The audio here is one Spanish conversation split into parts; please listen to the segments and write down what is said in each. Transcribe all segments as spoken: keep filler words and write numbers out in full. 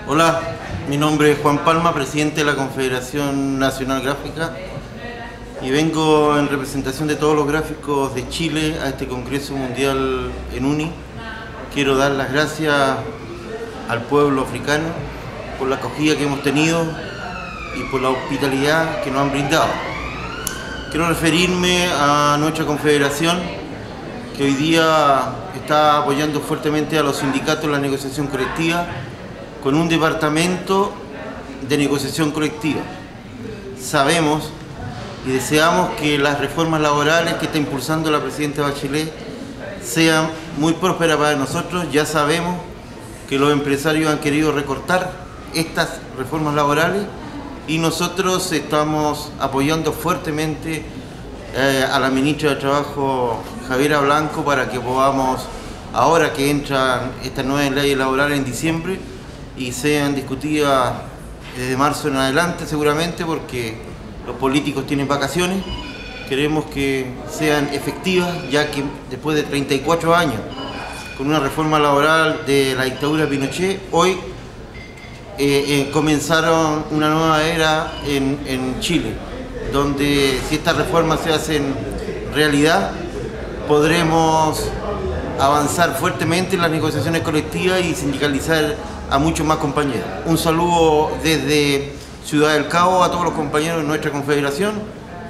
Hola, mi nombre es Juan Palma, presidente de la Confederación Nacional Gráfica, y vengo en representación de todos los gráficos de Chile a este Congreso Mundial en UNI. Quiero dar las gracias al pueblo africano por la acogida que hemos tenido y por la hospitalidad que nos han brindado. Quiero referirme a nuestra confederación, que hoy día está apoyando fuertemente a los sindicatos en la negociación colectiva, con un departamento de negociación colectiva. Sabemos y deseamos que las reformas laborales que está impulsando la presidenta Bachelet sean muy prósperas para nosotros. Ya sabemos que los empresarios han querido recortar estas reformas laborales y nosotros estamos apoyando fuertemente eh, a la ministra de Trabajo, Javiera Blanco, para que podamos, ahora que entran estas nuevas leyes laborales en diciembre, y sean discutidas desde marzo en adelante seguramente, porque los políticos tienen vacaciones. Queremos que sean efectivas, ya que después de treinta y cuatro años con una reforma laboral de la dictadura de Pinochet, hoy eh, eh, comenzaron una nueva era en, en Chile, donde si estas reformas se hacen realidad, podremos avanzar fuertemente en las negociaciones colectivas y sindicalizar a muchos más compañeros. Un saludo desde Ciudad del Cabo a todos los compañeros de nuestra confederación,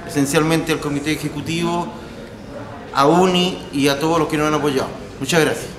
esencialmente al comité ejecutivo, a UNI y a todos los que nos han apoyado. Muchas gracias.